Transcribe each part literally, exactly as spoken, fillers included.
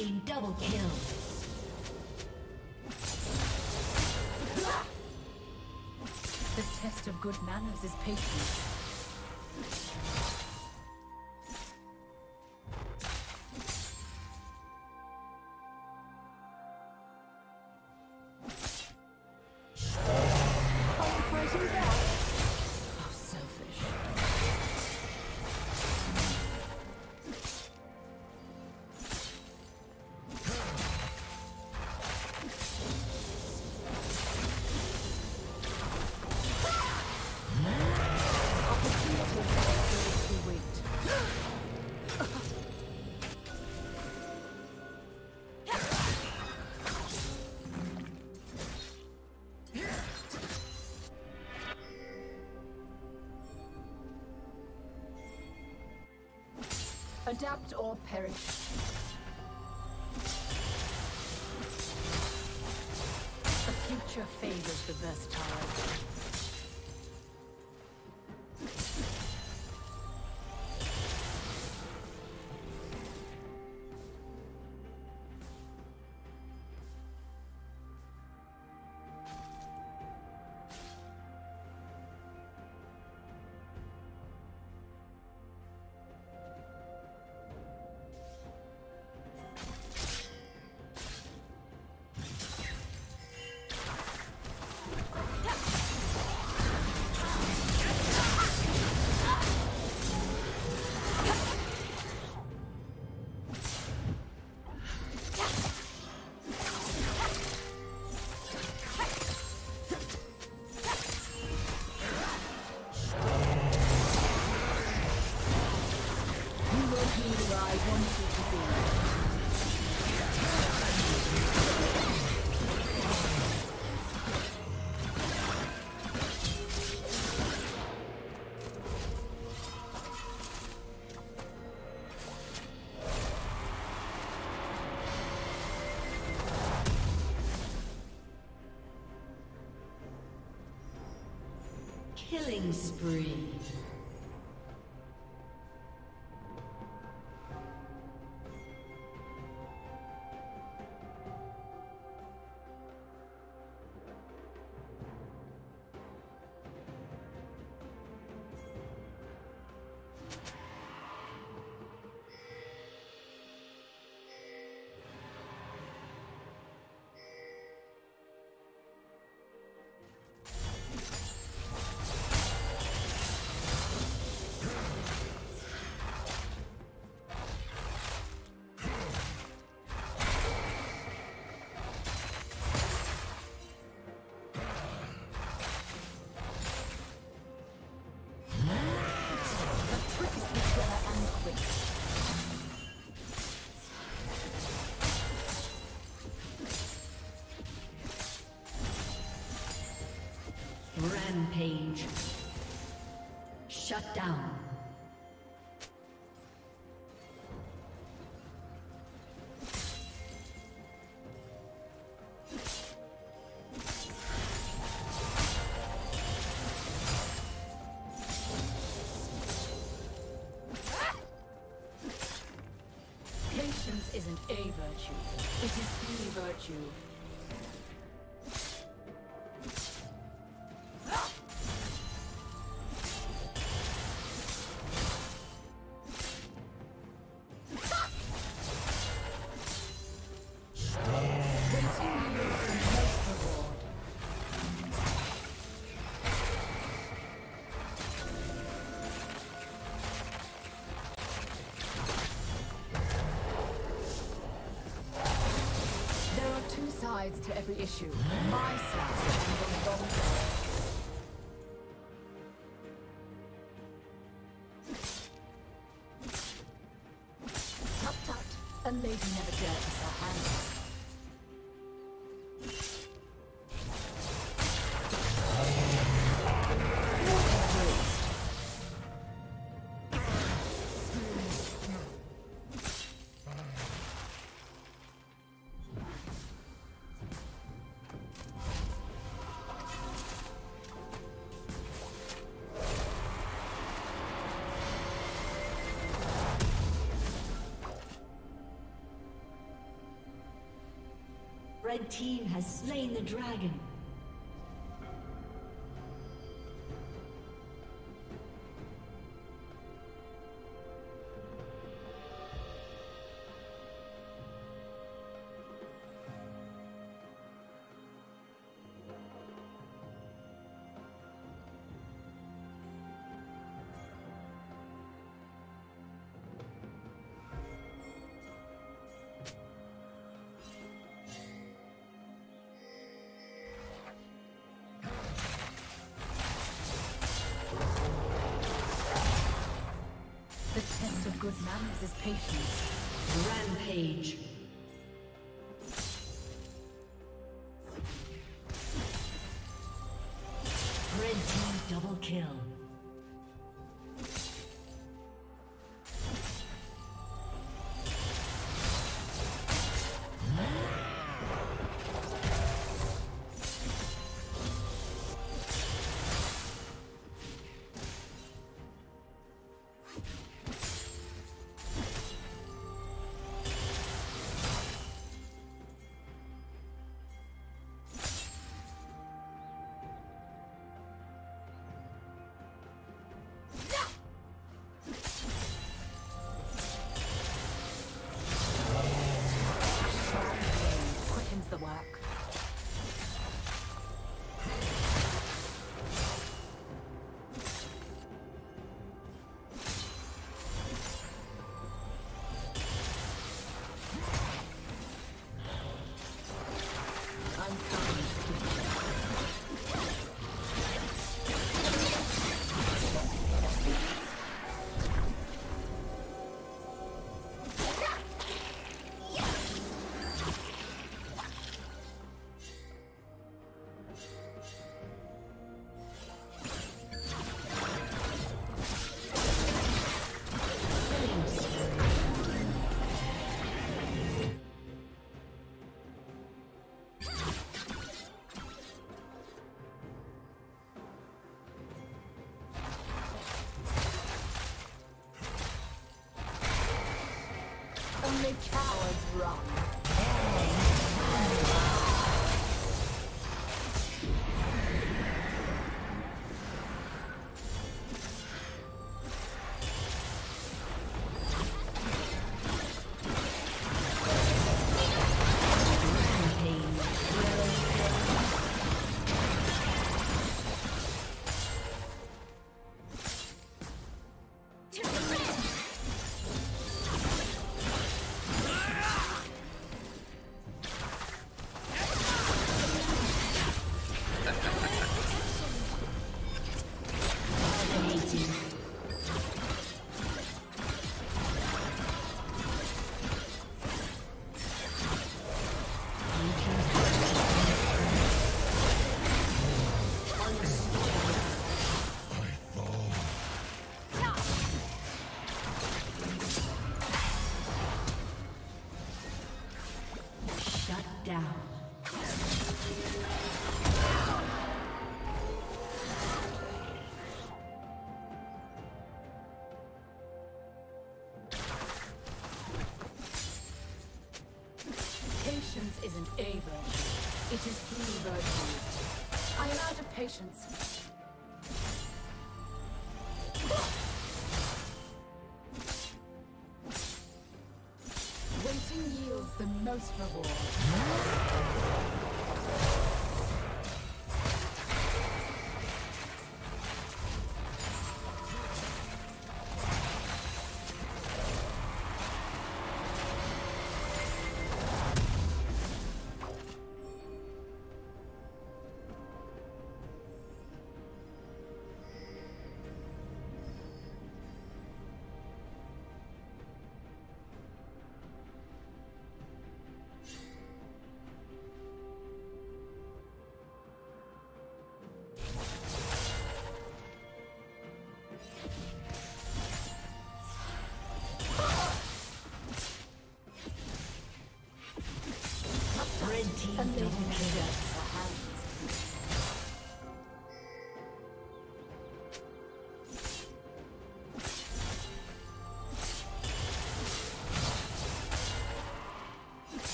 team double kill. The test of good manners is patience. Adapt or perish. The future favors the versatile. Killing spree. Rampage. Shut down. Patience isn't a virtue, it is the virtue. To every issue. My side and the wrong side. Tut tut, a lady never dared to her hands. Red team has slain the dragon. Good manners is patience. Rampage. Red team double kill. Only cowards run. Patience isn't a virtue, it is the virtue. I am out of patience. Waiting yields the most reward.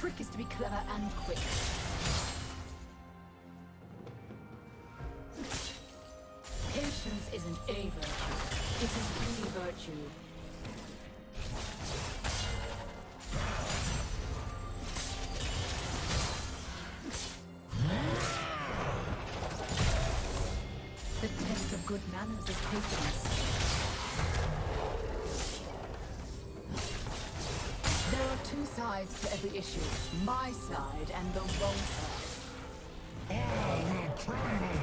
trick is to be clever and quick. Patience isn't a virtue, it is the virtue. The test of good manners is patience. There are two sides to every issue, my side and the wrong side. All will tremble!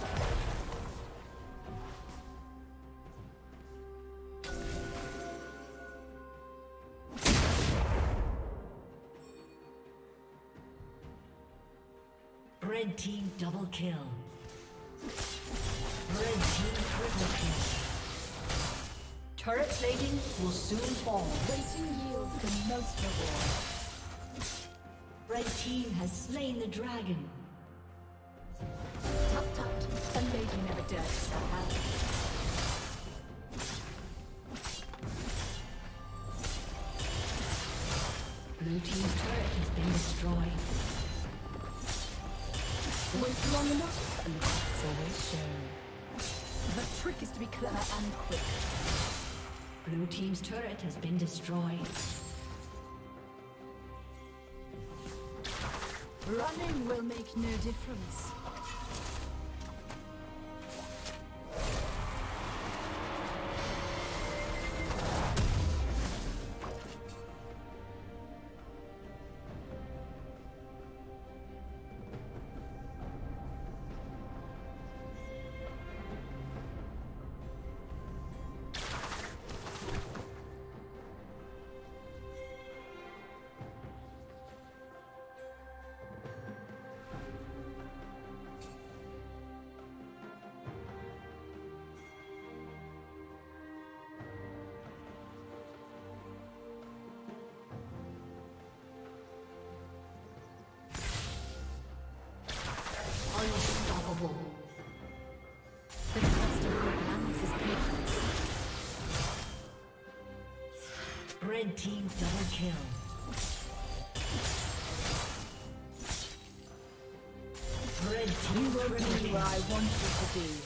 Red team double kill. Red team triple kill. Turret plating will soon fall. Waiting yields the most reward. Red team has slain the dragon. Tut tut, a lady never dirts her hands. Blue team's turret has been destroyed. Wait long enough, and the facts always show. The trick is to be clever and quick. Blue team's turret has been destroyed. Running will make no difference. Unstoppable. The test of good manners is patience. Red team double kill. Red team You will triple be kill. where I want you to be.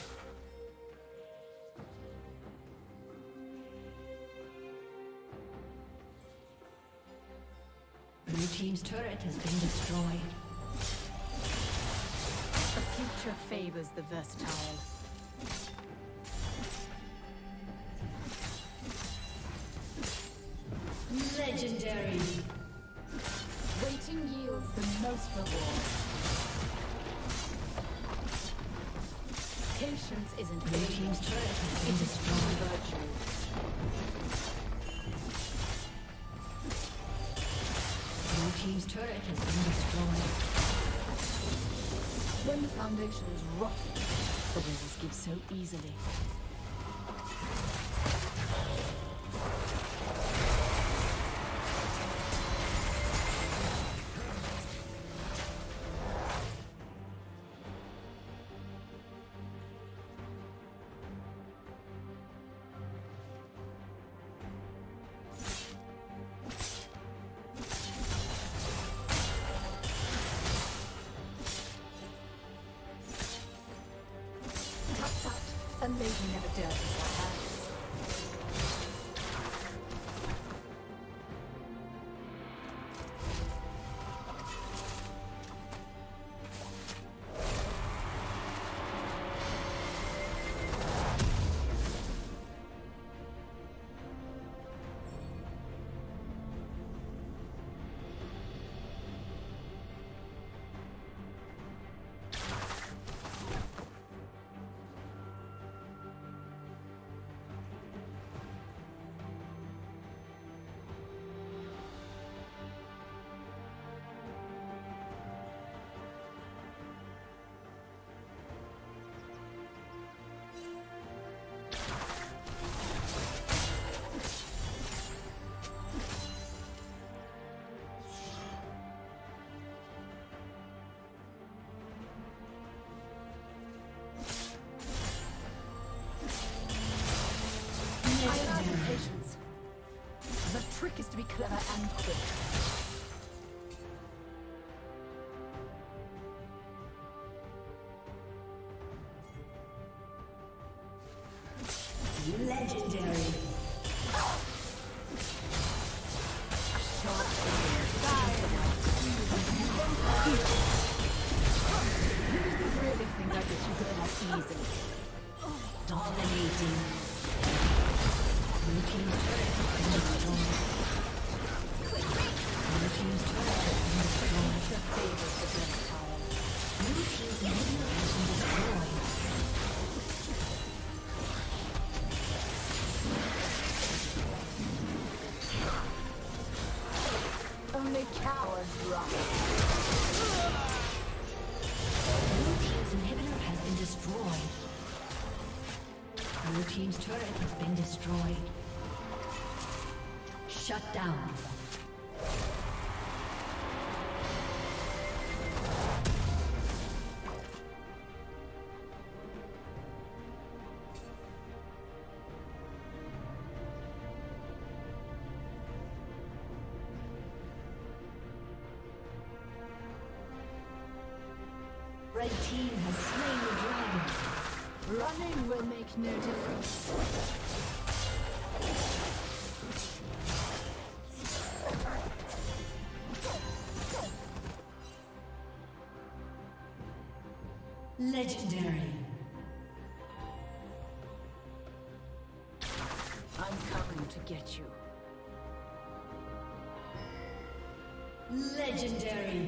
Blue team's turret has been destroyed. The future favors the versatile. Legendary. Waiting yields the most reward. Patience isn't Blue a team's turret has been it is destroyed. true virtue. Blue team's turret has been destroyed. When the foundation is rotten, the wizards give so easily. A lady never dirties her hands. Legendary. You really think I get you good that easily? Dominating. Blue team's turret has been destroyed. Blue team's turret has been destroyed. Your favorite projectile. Blue team's inhibitor has been destroyed. Only cowards run. Blue team's inhibitor has been destroyed. Blue team's turret has been destroyed. Shut down. Red team has slain the dragon. Running will make no difference. Legendary. I'm coming to get you. Legendary.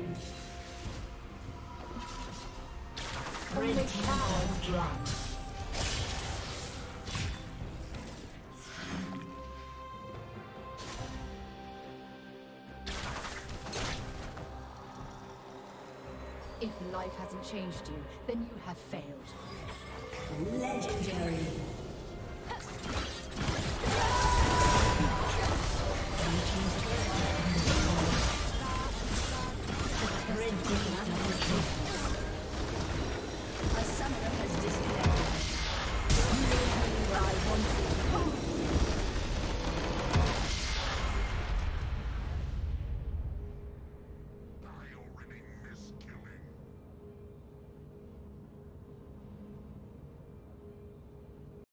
Only Red team cowards run. If life hasn't changed you, then you have failed. Legendary. Red team double kill. A summoner has disconnected. You know who I want to